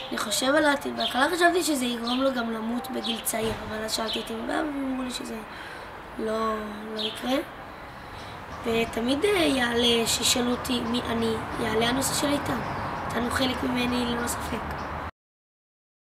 אני חושב על העתיד, בהתחלה חשבתי שזה יגרום לו גם למות בגיל צעיר, אבל אז שאלתי את אמא ואמרו לי שזה לא יקרה. ותמיד יעלה, שישאלו אותי מי אני, יעלה הנושא של איתן. איתן הוא חלק ממני ללא ספק.